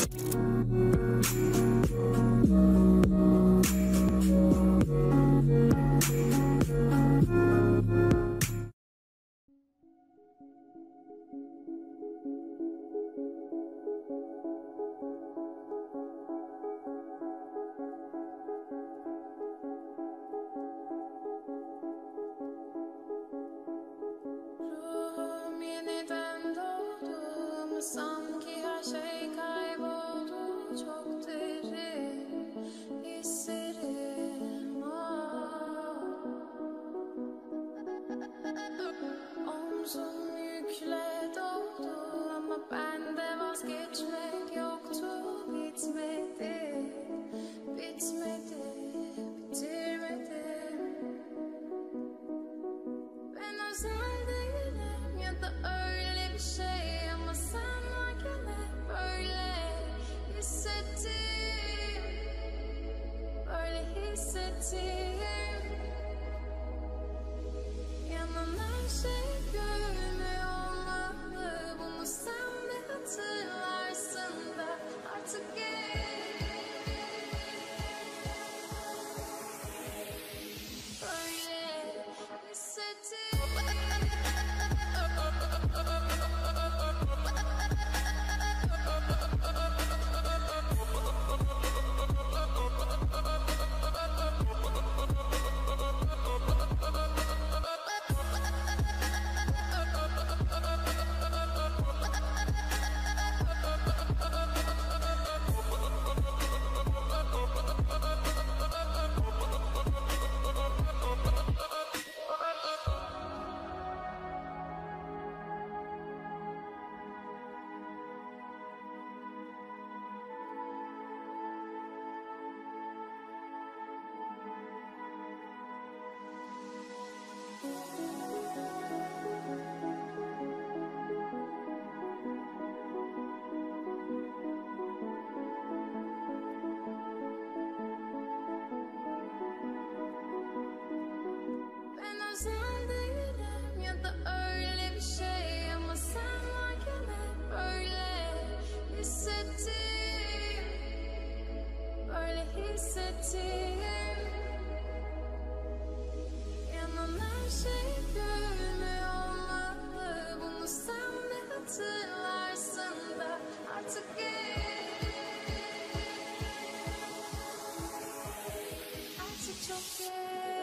Sanki her şey kayboldu, çok derin hislerim. Omzum yükle doldu ama bende vazgeçmek yoktu. Bitmedi, bitmedi, bitirmedim. Ben özel değilim ya da öyle bir şey ama sen varken hep böyle hissettim, böyle hissettim. Yanan her şey görünüyor olmalı, bunu sen de hatırlarsın da artık böyle hissettim. Ben özel değilim ya da öyle bir şey ama sen varken hep böyle hissettim, böyle hissettim. Yanan her şey görünüyor olmalı, bunu sen de hatırlarsın da artık çok geç.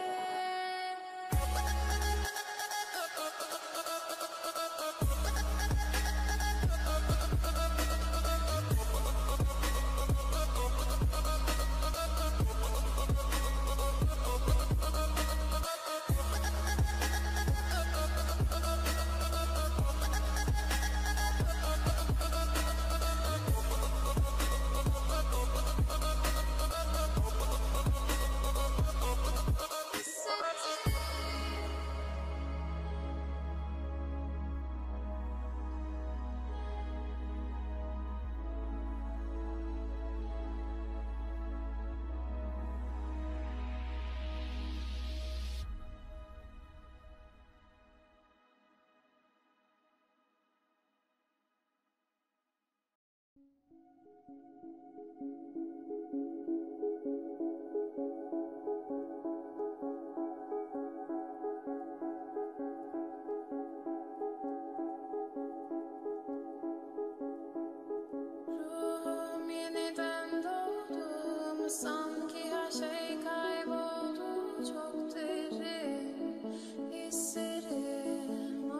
Ruhum yeniden doğdu ama sanki her şey kayboldu, çok derin hislerim.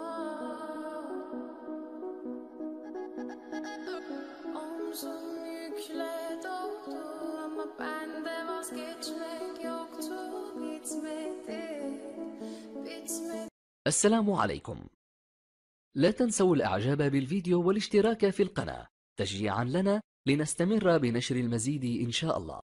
Omzum yükle doldu ama bende vazgeçmek yoktu. Bitmedi, bitmedi. السلام عليكم. لا تنسوا الإعجاب بالفيديو والاشتراك في القناة تشجيعا لنا لنستمر بنشر المزيد إن شاء الله.